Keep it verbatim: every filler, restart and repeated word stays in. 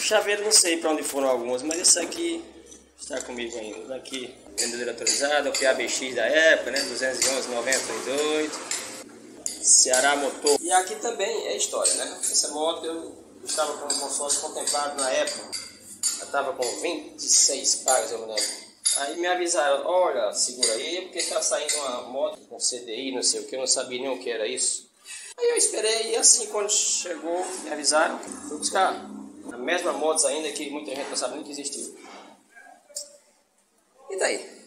chaveiro não sei para onde foram algumas, mas esse aqui está comigo ainda. Aqui, vendedor autorizado, o P A B X da época, né? duzentos e onze, noventa e oito. Ceará Motor. E aqui também é história, né? Essa moto eu estava com o consórcio contemplado na época. Eu estava com vinte e seis pagas, eu me lembro. Aí me avisaram, olha, segura aí, porque está saindo uma moto com C D I, não sei o que, eu não sabia nem o que era isso. Aí eu esperei e assim, quando chegou, me avisaram, fui buscar a mesma moto ainda que muita gente não sabe nem que existiu. E daí?